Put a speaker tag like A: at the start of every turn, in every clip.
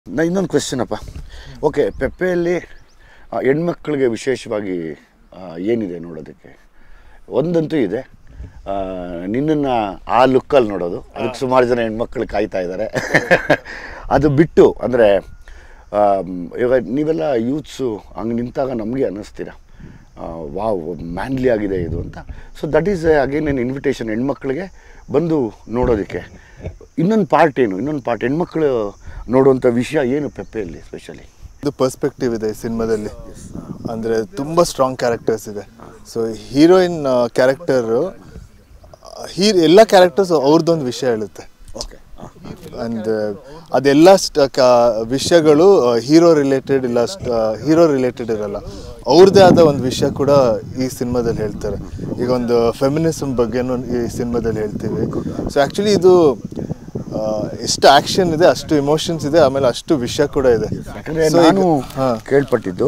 A: ನಾ ಇನ್ನೊಂದು ಕ್ವೆಶ್ಚನ್ ಅಪ್ಪ. ಓಕೆ, ಪೆಪ್ಪೆಯಲ್ಲಿ ಹೆಣ್ಮಕ್ಳಿಗೆ ವಿಶೇಷವಾಗಿ ಏನಿದೆ ನೋಡೋದಕ್ಕೆ? ಒಂದಂತೂ ಇದೆ, ನಿನ್ನನ್ನು ಆ ಲುಕ್ಕಲ್ಲಿ ನೋಡೋದು. ಅದಕ್ಕೆ ಸುಮಾರು ಜನ ಹೆಣ್ಮಕ್ಳು ಕಾಯ್ತಾ ಇದ್ದಾರೆ. ಅದು ಬಿಟ್ಟು ಅಂದರೆ ಇವಾಗ ನೀವೆಲ್ಲ ಯೂತ್ಸು ಹಂಗೆ ನಿಂತಾಗ ನಮಗೆ ಅನ್ನಿಸ್ತೀರ ವಾವ್ ಮ್ಯಾನ್ಲಿ ಆಗಿದೆ ಇದು ಅಂತ. So that is again an invitation ಹೆಣ್ಮಕ್ಳಿಗೆ ಬಂದು ನೋಡೋದಕ್ಕೆ. ಇನ್ನೊಂದು ಪಾರ್ಟ್ ಏನು, ಇನ್ನೊಂದು ಪಾರ್ಟ್ ಹೆಣ್ಮಕ್ಳು ನೋಡುವಂಥ ವಿಷಯ ಏನು ಪೆಪ್ಪೆಯಲ್ಲಿ ಸ್ಪೆಷಲಿ?
B: ಇದು ಪರ್ಸ್ಪೆಕ್ಟಿವ್ ಇದೆ ಈ ಸಿನಿಮಾದಲ್ಲಿ. ಅಂದರೆ ತುಂಬ ಸ್ಟ್ರಾಂಗ್ ಕ್ಯಾರೆಕ್ಟರ್ಸ್ ಇದೆ. ಸೊ ಹೀರೋಯಿನ್ ಕ್ಯಾರೆಕ್ಟರು ಎಲ್ಲ ಕ್ಯಾರೆಕ್ಟರ್ಸ್ ಅವ್ರದ್ದೊಂದು ವಿಷಯ ಹೇಳುತ್ತೆ.
A: ಓಕೆ,
B: ಆ್ಯಂಡ್ ಅದೆಲ್ಲ ವಿಷಯಗಳು ಹೀರೋ ರಿಲೇಟೆಡ್ ಇರಲ್ಲ, ಅವ್ರದ್ದೇ ಆದ ಒಂದು ವಿಷಯ ಕೂಡ ಈ ಸಿನಿಮಾದಲ್ಲಿ ಹೇಳ್ತಾರೆ. ಈಗ ಒಂದು ಫೆಮಿನಿಸಮ್ ಬಗ್ಗೆನೂ ಈ ಸಿನಿಮಾದಲ್ಲಿ ಹೇಳ್ತೀವಿ. ಸೊ ಆ್ಯಕ್ಚುಲಿ ಇದು ಎಷ್ಟು ಆ್ಯಕ್ಷನ್ ಇದೆ, ಅಷ್ಟು ಇಮೋಷನ್ಸ್ ಇದೆ, ಆಮೇಲೆ ಅಷ್ಟು ವಿಷಯ ಕೂಡ ಇದೆ.
A: ಯಾಕಂದರೆ ನಾನು ಕೇಳ್ಪಟ್ಟಿದ್ದು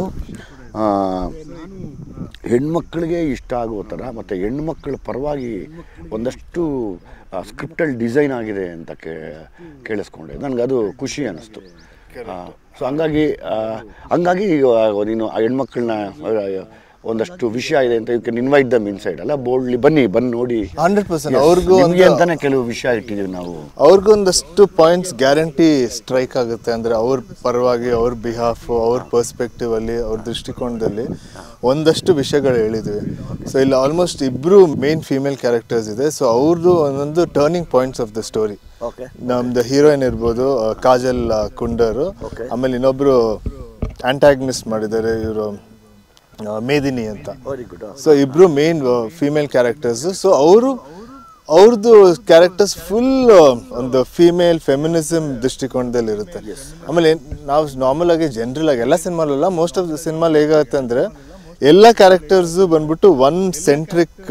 A: ಹೆಣ್ಮಕ್ಳಿಗೆ ಇಷ್ಟ ಆಗೋ ಥರ ಮತ್ತು ಹೆಣ್ಮಕ್ಳ ಪರವಾಗಿ ಒಂದಷ್ಟು ಸ್ಕ್ರಿಪ್ಟಲ್ಲಿ ಡಿಸೈನ್ ಆಗಿದೆ ಅಂತ ಕೇಳಿಸ್ಕೊಂಡೆ. ನನಗದು ಖುಷಿ ಅನ್ನಿಸ್ತು. ಸೊ ಹಂಗಾಗಿ ನೀನು ಆ ಹೆಣ್ಮಕ್ಳನ್ನ ಒಂದಷ್ಟು ವಿಷಯ ಇದೆ ಅಂತ you can invite them inside ಅಲ್ಲ, ಬೋಲ್ಡ್ಲಿ ಬಂದು ನೋಡಿ.
B: 100% ಅವ್ರಿಗೂ
A: ಅಂತಾನೆ ಕೆಲವು ವಿಷಯ ಇಟ್ಟಿದ್ದೀವಿ ನಾವು.
B: ಅವ್ರಿಗೂ ಒಂದಷ್ಟು ಪಾಯಿಂಟ್ಸ್ ಗ್ಯಾರಂಟಿ ಸ್ಟ್ರೈಕ್ ಆಗುತ್ತೆ. ಅಂದರೆ ಅವ್ರ ಪರವಾಗಿ, ಅವ್ರ ಬಿಹಾಫ್, ಅವ್ರ ಪರ್ಸ್ಪೆಕ್ಟಿವ್ ಅಲ್ಲಿ, ಅವ್ರ ದೃಷ್ಟಿಕೋನದಲ್ಲಿ ಒಂದಷ್ಟು ವಿಷಯಗಳು ಹೇಳಿದ್ವಿ. ಸೊ ಇಲ್ಲಿ ಆಲ್ಮೋಸ್ಟ್ ಇಬ್ಬರು ಮೇನ್ ಫೀಮೇಲ್ ಕ್ಯಾರೆಕ್ಟರ್ಸ್ ಇದೆ. ಸೊ ಅವ್ರದ್ದು ಒಂದೊಂದು turning points of the story. ನಮ್ದು ಹೀರೋಯಿನ್ ಇರ್ಬೋದು ಕಾಜಲ್ ಕುಂಡರು, ಆಮೇಲೆ ಇನ್ನೊಬ್ರು ಆಂಟಾಗನಿಸ್ಟ್ ಮಾಡಿದ್ದಾರೆ ಇವರು ಮೇದಿನಿ ಅಂತ. ಸೊ ಇಬ್ರು ಮೇನ್ ಫೀಮೇಲ್ ಕ್ಯಾರೆಕ್ಟರ್ಸ್. ಸೊ ಅವ್ರದ್ದು ಕ್ಯಾರೆಕ್ಟರ್ಸ್ ಫುಲ್ ಒಂದು ಫೀಮೇಲ್ ಫೆಮಿನಿಸಮ್ ದೃಷ್ಟಿಕೋನದಲ್ಲಿ ಇರುತ್ತೆ. ಆಮೇಲೆ ನಾವು ನಾರ್ಮಲ್ ಆಗಿ ಜನರಲ್ ಆಗಿ ಎಲ್ಲ ಸಿನಿಮಾಲಲ್ಲ, ಮೋಸ್ಟ್ ಆಫ್ ದ ಸಿನಿಮಾಲ್ ಹೇಗಾಗುತ್ತೆ ಅಂದರೆ ಎಲ್ಲ ಕ್ಯಾರೆಕ್ಟರ್ಸು ಬಂದ್ಬಿಟ್ಟು ಒನ್ ಸೆಂಟ್ರಿಕ್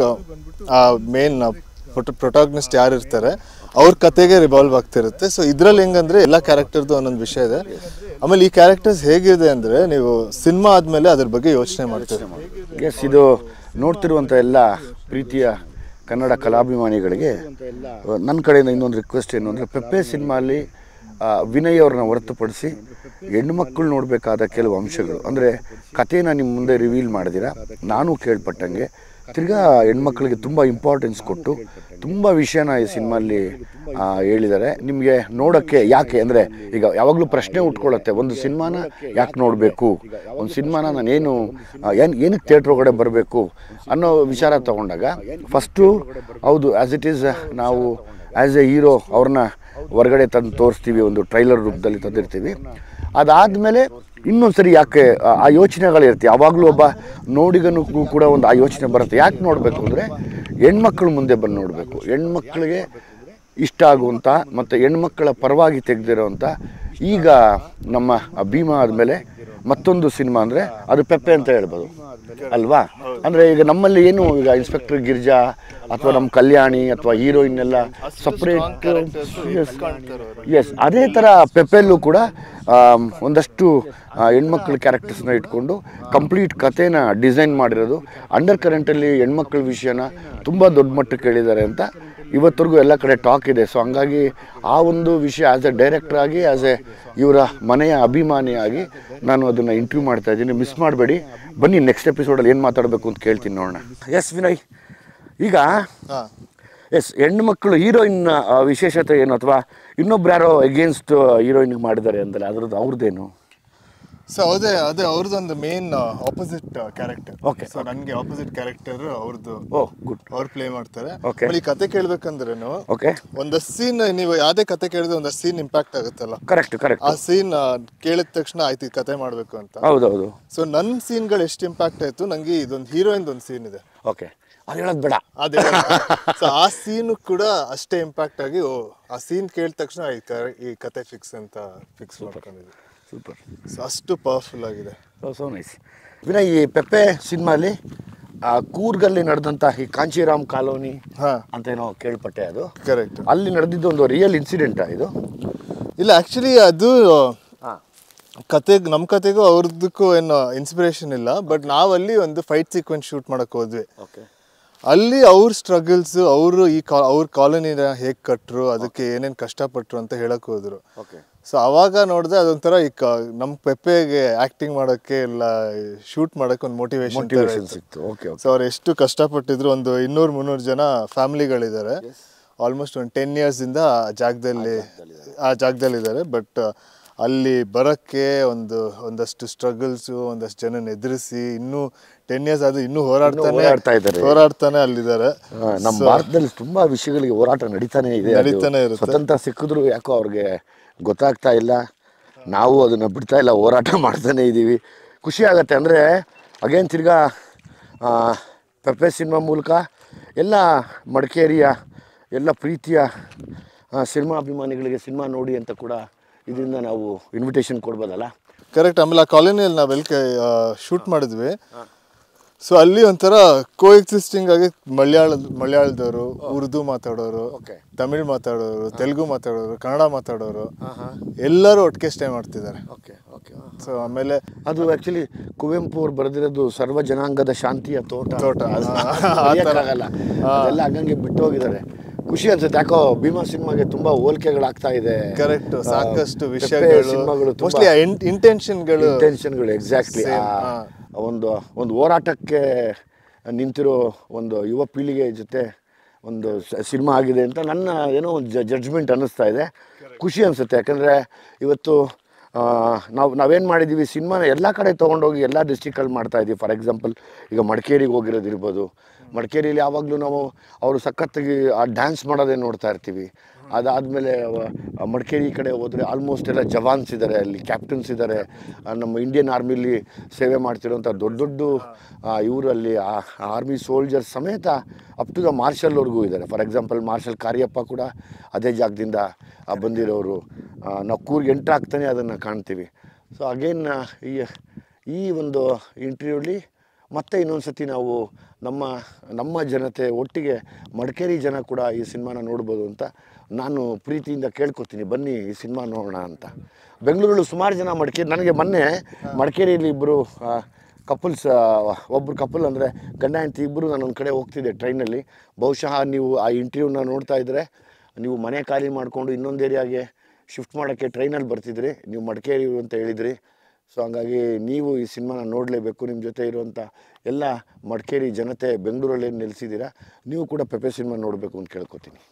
B: ಮೇನ್ ಪ್ರೊಟಾಗನಿಸ್ಟ್ ಯಾರು ಇರ್ತಾರೆ ಅವ್ರ ಕತೆಗೆ ರಿವಾಲ್ವ್ ಆಗ್ತಿರುತ್ತೆ. ಸೊ ಇದ್ರಲ್ಲಿ ಹೆಂಗಂದ್ರೆ ಎಲ್ಲ ಕ್ಯಾರೆಕ್ಟರ್ದು ಒಂದೊಂದು ವಿಷಯ ಇದೆ. ಆಮೇಲೆ ಈ ಕ್ಯಾರೆಕ್ಟರ್ಸ್ ಹೇಗಿದೆ ಅಂದರೆ ನೀವು ಸಿನಿಮಾ ಆದಮೇಲೆ ಅದ್ರ ಬಗ್ಗೆ ಯೋಚನೆ ಮಾಡ್ತೀರಿ.
A: ಎಸ್, ಇದು ನೋಡ್ತಿರುವಂಥ ಎಲ್ಲ ಪ್ರೀತಿಯ ಕನ್ನಡ ಕಲಾಭಿಮಾನಿಗಳಿಗೆ ನನ್ನ ಕಡೆಯಿಂದ ಇನ್ನೊಂದು ರಿಕ್ವೆಸ್ಟ್ ಏನು ಅಂದರೆ, ಪೆಪ್ಪೆ ಸಿನಿಮಾಲಿ ವಿನಯ್ ಅವ್ರನ್ನ ಹೊರತುಪಡಿಸಿ ಹೆಣ್ಮಕ್ಳು ನೋಡಬೇಕಾದ ಕೆಲವು ಅಂಶಗಳು, ಅಂದರೆ ಕಥೆನ ನಿಮ್ಮ ಮುಂದೆ ರಿವೀಲ್ ಮಾಡಿದಿರ. ನಾನು ಕೇಳ್ಪಟ್ಟಂಗೆ ತಿರ್ಗಾ ಹೆಣ್ಮಕ್ಳಿಗೆ ತುಂಬ ಇಂಪಾರ್ಟೆನ್ಸ್ ಕೊಟ್ಟು ತುಂಬ ವಿಷಯನ ಈ ಸಿನಿಮಾಲ್ಲಿ ಹೇಳಿದ್ದಾರೆ. ನಿಮಗೆ ನೋಡೋಕ್ಕೆ ಯಾಕೆ ಅಂದರೆ ಈಗ ಯಾವಾಗಲೂ ಪ್ರಶ್ನೆ ಉಟ್ಕೊಳ್ಳುತ್ತೆ, ಒಂದು ಸಿನಿಮಾನ ಯಾಕೆ ನೋಡಬೇಕು, ಒಂದು ಸಿನಿಮಾನ ನಾನೇನು ಏನಕ್ಕೆ ಥಿಯೇಟ್ರ್ ಒಳಗಡೆ ಬರಬೇಕು ಅನ್ನೋ ವಿಚಾರ ತೊಗೊಂಡಾಗ ಫಸ್ಟು ಹೌದು ಆ್ಯಸ್ ಇಟ್ ಈಸ್ ನಾವು ಆ್ಯಸ್ ಎ ಹೀರೋ ಅವ್ರನ್ನ ಹೊರಗಡೆ ತಂದು ತೋರಿಸ್ತೀವಿ, ಒಂದು ಟ್ರೈಲರ್ ರೂಪದಲ್ಲಿ ತಂದಿರ್ತೀವಿ. ಅದಾದಮೇಲೆ ಇನ್ನೊಂದು ಸರಿ ಯಾಕೆ ಆ ಯೋಚನೆಗಳಿರುತ್ತೆ. ಯಾವಾಗಲೂ ಒಬ್ಬ ನೋಡಿಗನಿಗೂ ಕೂಡ ಒಂದು ಆ ಯೋಚನೆ ಬರುತ್ತೆ, ಯಾಕೆ ನೋಡಬೇಕು ಅಂದರೆ ಹೆಣ್ಮಕ್ಳು ಮುಂದೆ ಬಂದು ನೋಡಬೇಕು, ಹೆಣ್ಮಕ್ಳಿಗೆ ಇಷ್ಟ ಆಗುವಂಥ ಮತ್ತು ಹೆಣ್ಮಕ್ಳ ಪರವಾಗಿ ತೆಗೆದಿರೋವಂಥ. ಈಗ ನಮ್ಮ ಭೀಮಾ ಆದಮೇಲೆ ಮತ್ತೊಂದು ಸಿನಿಮಾ ಅಂದರೆ ಅದು ಪೆಪ್ಪೆ ಅಂತ ಹೇಳ್ಬೋದು ಅಲ್ವಾ? ಅಂದರೆ ಈಗ ನಮ್ಮಲ್ಲಿ ಏನು ಈಗ ಇನ್ಸ್ಪೆಕ್ಟರ್ ಗಿರ್ಜಾ ಅಥವಾ ನಮ್ಮ ಕಲ್ಯಾಣಿ ಅಥವಾ ಹೀರೋಯಿನ್ ಎಲ್ಲ ಸಪ್ರೇಟ್. ಎಸ್, ಅದೇ ಥರ ಪೆಪ್ಪೆಲ್ಲೂ ಕೂಡ ಒಂದಷ್ಟು ಹೆಣ್ಮಕ್ಳ ಕ್ಯಾರೆಕ್ಟರ್ಸ್ನ ಇಟ್ಕೊಂಡು ಕಂಪ್ಲೀಟ್ ಕಥೆನ ಡಿಸೈನ್ ಮಾಡಿರೋದು. ಅಂಡರ್ ಕರೆಂಟಲ್ಲಿ ಹೆಣ್ಮಕ್ಳ ವಿಷಯನ ತುಂಬ ದೊಡ್ಡ ಮಟ್ಟಕ್ಕೆ ಹೇಳಿದ್ದಾರೆ ಅಂತ ಇವತ್ತರೆಗೂ ಎಲ್ಲ ಕಡೆ ಟಾಕ್ ಇದೆ. ಸೊ ಹಂಗಾಗಿ ಆ ಒಂದು ವಿಷಯ ಆ್ಯಸ್ ಎ ಡೈರೆಕ್ಟರ್ ಆಗಿ, ಆ್ಯಸ್ ಎ ಇವರ ಮನೆಯ ಅಭಿಮಾನಿಯಾಗಿ ನಾನು ಅದನ್ನು ಇಂಟರ್ವ್ಯೂ ಮಾಡ್ತಾ ಇದ್ದೀನಿ. ಮಿಸ್ ಮಾಡಬೇಡಿ, ಬನ್ನಿ ನೆಕ್ಸ್ಟ್ ಎಪಿಸೋಡಲ್ಲಿ ಏನು ಮಾತಾಡಬೇಕು ಅಂತ ಕೇಳ್ತೀನಿ, ನೋಡೋಣ. ಎಸ್ ವಿನಯ್, ಈಗ ಹೆಣ್ಣುಮಕ್ಕಳು ಹೀರೋಯಿನ್ ವಿಶೇಷತೆ ಏನು, ಅಥವಾ ಇನ್ನೊಬ್ರು ಯಾರೋ ಎಗೇನ್ಸ್ಟ್ ಹೀರೋಯಿನ್ಗೆ ಮಾಡಿದ್ದಾರೆ ಅಂತಲ್ಲ, ಅವ್ರದ್ದೇನು?
B: ಸೊ ಅದೇ ಅವ್ರದ್ದೊಂದು main opposite character. Okay, so ನನಗೆ ಆಪೋಸಿಟ್ ಕ್ಯಾರೆಕ್ಟರ್ ಅವ್ರದ್ದು.
A: ಗುಡ್,
B: ಅವ್ರು ಪ್ಲೇ ಮಾಡ್ತಾರೆ. ಈ ಕತೆ ಕೇಳ್ಬೇಕಂದ್ರೇನು ಒಂದಷ್ಟು ಸೀನ್, ನೀವು ಯಾವುದೇ ಕತೆ ಕೇಳಿದ್ರೆ ಒಂದಷ್ಟು ಸೀನ್ ಇಂಪ್ಯಾಕ್ಟ್ ಆಗುತ್ತಲ್ಲ.
A: ಕರೆಕ್ಟ್. ಆ
B: ಸೀನ್ ಕೇಳಿದ ತಕ್ಷಣ ಆಯ್ತು ಈ ಕತೆ ಮಾಡ್ಬೇಕು ಅಂತ.
A: ಹೌದೌದು.
B: ಸೊ ನನ್ನ ಸೀನ್ಗಳು ಎಷ್ಟು ಇಂಪ್ಯಾಕ್ಟ್ ಆಯ್ತು, ನಂಗೆ ಇದೊಂದು ಹೀರೋಯಿನ್ ಒಂದು ಸೀನ್ ಇದೆ.
A: ಓಕೆ, ಅದು ಹೇಳೋದು ಬೇಡ.
B: ಸೊ ಆ ಸೀನು ಕೂಡ ಅಷ್ಟೇ ಇಂಪ್ಯಾಕ್ಟ್ ಆಗಿ ಆ ಸೀನ್ ಕೇಳಿದ ತಕ್ಷಣ ಈ ಕತೆ ಫಿಕ್ಸ್ ಮಾಡ್ಕೊಂಡಿದ್ದೆ.
A: ಸೂಪರ್.
B: ಸೊ ಅಷ್ಟು ಪವರ್ಫುಲ್ ಆಗಿದೆ.
A: So nice. ವಿನಯ್, ಈ ಪೆಪ್ಪೆ ಸಿನಿಮಾಲಿ ಕೂರ್ಗಲ್ಲಿ ನಡೆದಂಥ ಈ ಕಾಂಚೀರಾಮ್ ಕಾಲೋನಿ ಅಂತ ಏನೋ ಕೇಳ್ಪಟ್ಟೆ, ಅದು
B: ಕರೆಕ್ಟ್?
A: ಅಲ್ಲಿ ನಡೆದಿದ್ದು ಒಂದು ರಿಯಲ್ ಇನ್ಸಿಡೆಂಟಾ ಇದು?
B: ಇಲ್ಲ, ಆ್ಯಕ್ಚುಲಿ ಅದು ನಮ್ಮ ಕತೆಗೂ ಅವ್ರದ್ದಕ್ಕೂ ಏನು ಇನ್ಸ್ಪಿರೇಷನ್ ಇಲ್ಲ. ಬಟ್ ನಾವಲ್ಲಿ ಒಂದು ಫೈಟ್ ಸೀಕ್ವೆನ್ಸ್ ಶೂಟ್ ಮಾಡಕ್ಕೆ ಹೋದ್ವಿ. ಅಲ್ಲಿ ಅವ್ರ ಸ್ಟ್ರಗಲ್ಸ್, ಅವರು ಅವ್ರ ಕಾಲೋನಿನ ಹೇಗೆ ಕಟ್ಟರು, ಅದಕ್ಕೆ ಏನೇನು ಕಷ್ಟಪಟ್ಟರು ಅಂತ ಹೇಳಕ್ಕೆ ಹೋದ್ರು. ಸೊ ಅವಾಗ ನೋಡಿದ್ರೆ ಅದೊಂಥರ ಈಗ ನಮ್ಮ ಪೆಪ್ಪೆಗೆ ಆ್ಯಕ್ಟಿಂಗ್ ಮಾಡೋಕ್ಕೆ ಇಲ್ಲ ಶೂಟ್ ಮಾಡೋಕ್ಕೆ ಒಂದು ಮೋಟಿವೇಶನ್
A: ಸಿಕ್ತು. ಓಕೆ.
B: ಸೊ ಅವ್ರು ಎಷ್ಟು ಕಷ್ಟಪಟ್ಟಿದ್ರು, ಒಂದು 200-300 ಜನ ಫ್ಯಾಮಿಲಿಗಳಿದ್ದಾರೆ. ಆಲ್ಮೋಸ್ಟ್ ಒಂದು 10 ಇಯರ್ಸಿಂದ ಆ ಜಾಗದಲ್ಲಿದ್ದಾರೆ. ಬಟ್ ಅಲ್ಲಿ ಬರೋಕ್ಕೆ ಒಂದಷ್ಟು ಸ್ಟ್ರಗಲ್ಸು, ಒಂದಷ್ಟು ಜನನ ಎದುರಿಸಿ ಇನ್ನೂ 10 ಇಯರ್ಸ್ ಆದರೂ ಇನ್ನೂ ಹೋರಾಡ್ತಾನೆ ಅಲ್ಲಿದ್ದಾರೆ.
A: ನಮ್ಮ ಭಾರತದಲ್ಲಿ ತುಂಬ ವಿಷಯಗಳಿಗೆ ಹೋರಾಟ ನಡೀತಾನೆ
B: ಇರುತ್ತೆ.
A: ಸ್ವತಂತ್ರ ಸಿಕ್ಕಿದ್ರು ಯಾಕೋ ಅವ್ರಿಗೆ ಗೊತ್ತಾಗ್ತಾ ಇಲ್ಲ. ನಾವು ಅದನ್ನು ಬಿಡ್ತಾ ಇಲ್ಲ, ಹೋರಾಟ ಮಾಡ್ತಾನೆ ಇದ್ದೀವಿ. ಖುಷಿ ಆಗುತ್ತೆ. ಅಂದರೆ ಅಗೇನ್ ತಿರ್ಗಾ ಪೆಪ್ಪೆ ಸಿನಿಮಾ ಮೂಲಕ ಎಲ್ಲ ಮಡಿಕೇರಿಯ ಎಲ್ಲ ಪ್ರೀತಿಯ ಸಿನಿಮಾ ಅಭಿಮಾನಿಗಳಿಗೆ ಸಿನಿಮಾ ನೋಡಿ ಅಂತ ಕೂಡ ಇದರಿಂದ ನಾವು ಇನ್ವಿಟೇಷನ್ ಕೊಡ್ಬೋದಲ್ಲ.
B: ಕರೆಕ್ಟ್. ಆಮೇಲೆ ಆ ಕಾಲೋನಿಯಲ್ಲಿ ನಾವೆಲ್ಲ ಶೂಟ್ ಮಾಡಿದ್ವಿ. ಸೊ ಅಲ್ಲಿ ಒಂಥರ ಕೋ ಎಕ್ಸಿಸ್ಟಿಂಗ್ ಆಗಿ ಮಲಯಾಳದವರು, ಉರ್ದು ಮಾತಾಡೋರು, ತಮಿಳ್ ಮಾತಾಡೋರು, ತೆಲುಗು ಮಾತಾಡೋರು, ಕನ್ನಡ ಮಾತಾಡೋರು ಎಲ್ಲರೂ ಒಟ್ಟಿಗೆ ಸ್ಟೇ ಮಾಡ್ತಿದ್ದಾರೆ. ಸೊ ಆಮೇಲೆ
A: ಅದು ಆ್ಯಕ್ಚುಲಿ ಕುವೆಂಪು ಅವ್ರು ಬರೆದಿರೋದು ಸರ್ವ ಜನಾಂಗದ ಶಾಂತಿಯ ತೋಟ ಆಗಲ್ಲ, ಅದೆಲ್ಲ ಹಂಗಂಗೆ ಬಿಟ್ಟು ಹೋಗಿದ್ದಾರೆ. ಖುಷಿ ಅನ್ಸುತ್ತೆ. ಯಾಕೋ ಭೀಮಾ ಸಿನಿಮಾಗೆ ತುಂಬಾ ಹೋಲಿಕೆಗಳಾಗ್ತಾ ಇದೆ.
B: ಕರೆಕ್ಟ್. ಸಾಕಷ್ಟು ವಿಷಯಗಳು, ಮೋಸ್ಟ್ಲಿ ಇಂಟೆನ್ಷನ್ಗಳು
A: ಎಕ್ಸಾಕ್ಟ್ಲಿ ಒಂದು ಹೋರಾಟಕ್ಕೆ ನಿಂತಿರೋ ಒಂದು ಯುವ ಪೀಳಿಗೆ ಜೊತೆ ಒಂದು ಸಿನಿಮಾ ಆಗಿದೆ ಅಂತ ನನ್ನ ಏನೋ ಒಂದು ಜಡ್ಜ್ಮೆಂಟ್ ಅನ್ನಿಸ್ತಾ ಇದೆ. ಖುಷಿ ಅನಿಸುತ್ತೆ. ಯಾಕಂದರೆ ಇವತ್ತು ನಾವೇನು ಮಾಡಿದ್ದೀವಿ, ಸಿನಿಮಾನ ಎಲ್ಲ ಕಡೆ ತೊಗೊಂಡೋಗಿ ಎಲ್ಲ ಡಿಸ್ಟ್ರಿಕ್ಟಲ್ಲಿ ಮಾಡ್ತಾಯಿದ್ದೀವಿ. ಫಾರ್ ಎಕ್ಸಾಂಪಲ್ ಈಗ ಮಡಿಕೇರಿಗೆ ಹೋಗಿರೋದಿರ್ಬೋದು. ಮಡಿಕೇರಿಯಲ್ಲಿ ಯಾವಾಗಲೂ ನಾವು ಅವರು ಸಖತ್ತಾಗಿ ಆ ಡ್ಯಾನ್ಸ್ ಮಾಡೋದೇ ನೋಡ್ತಾ ಇರ್ತೀವಿ. ಅದಾದಮೇಲೆ ಮಡಿಕೇರಿ ಕಡೆ ಹೋದರೆ ಆಲ್ಮೋಸ್ಟ್ ಎಲ್ಲ ಜವಾನ್ಸ್ ಇದ್ದಾರೆ, ಅಲ್ಲಿ ಕ್ಯಾಪ್ಟನ್ಸ್ ಇದ್ದಾರೆ, ನಮ್ಮ ಇಂಡಿಯನ್ ಆರ್ಮಿಲಿ ಸೇವೆ ಮಾಡ್ತಿರೋಂಥ ದೊಡ್ಡ ಇವರಲ್ಲಿ ಆರ್ಮಿ ಸೋಲ್ಜರ್ಸ್ ಸಮೇತ ಅಪ್ ಟು ದ ಮಾರ್ಷಲ್ವರೆಗೂ ಇದ್ದಾರೆ. ಫಾರ್ ಎಕ್ಸಾಂಪಲ್ ಮಾರ್ಷಲ್ ಕಾರ್ಯಪ್ಪ ಕೂಡ ಅದೇ ಜಾಗದಿಂದ ಬಂದಿರೋರು. ನಾವು ಕೂರ್ಗೆ ಎಂಟ್ರ್ ಆಗ್ತಾನೆ ಅದನ್ನು ಕಾಣ್ತೀವಿ. ಸೊ ಅಗೇನ್ ಈ ಒಂದು ಇಂಟರ್ವ್ಯೂಲಿ ಮತ್ತೆ ಇನ್ನೊಂದು ಸತಿ ನಾವು ನಮ್ಮ ಜನತೆ ಒಟ್ಟಿಗೆ ಮಡಿಕೇರಿ ಜನ ಕೂಡ ಈ ಸಿನಿಮಾನ ನೋಡ್ಬೋದು ಅಂತ ನಾನು ಪ್ರೀತಿಯಿಂದ ಕೇಳ್ಕೊತೀನಿ. ಬನ್ನಿ ಈ ಸಿನಿಮಾ ನೋಡೋಣ ಅಂತ. ಬೆಂಗಳೂರಲ್ಲಿ ಸುಮಾರು ಜನ ನನಗೆ ಮೊನ್ನೆ ಮಡಿಕೇರಿಯಲ್ಲಿ ಇಬ್ಬರು ಕಪಲ್ಸ್, ಒಬ್ಬರು ಕಪಲ್ ಅಂದರೆ ಗಂಡ ಹೆಂಡತಿ ಇಬ್ಬರು ನಾನೊಂದು ಕಡೆ ಹೋಗ್ತಿದ್ದೆ ಟ್ರೈನಲ್ಲಿ. ಬಹುಶಃ ನೀವು ಆ ಇಂಟರ್ವ್ಯೂನ ನೋಡ್ತಾ ಇದ್ದರೆ ನೀವು ಮನೆ ಖಾಲಿ ಮಾಡಿಕೊಂಡು ಇನ್ನೊಂದು ಏರಿಯಾಗೆ ಶಿಫ್ಟ್ ಮಾಡೋಕ್ಕೆ ಟ್ರೈನಲ್ಲಿ ಬರ್ತಿದ್ರಿ, ನೀವು ಮಡಿಕೇರಿ ಅಂತ ಹೇಳಿದ್ರಿ. ಸೊ ಹಂಗಾಗಿ ನೀವು ಈ ಸಿನಿಮಾನ ನೋಡಲೇಬೇಕು. ನಿಮ್ಮ ಜೊತೆ ಇರುವಂಥ ಎಲ್ಲ ಮಡಿಕೇರಿ ಜನತೆ ಬೆಂಗಳೂರಲ್ಲಿ ಏನು ನೆಲೆಸಿದ್ದೀರಾ, ನೀವು ಕೂಡ ಪೆಪ್ಪೆ ಸಿನಿಮಾ ನೋಡಬೇಕು ಅಂತ ಕೇಳ್ಕೊತೀನಿ.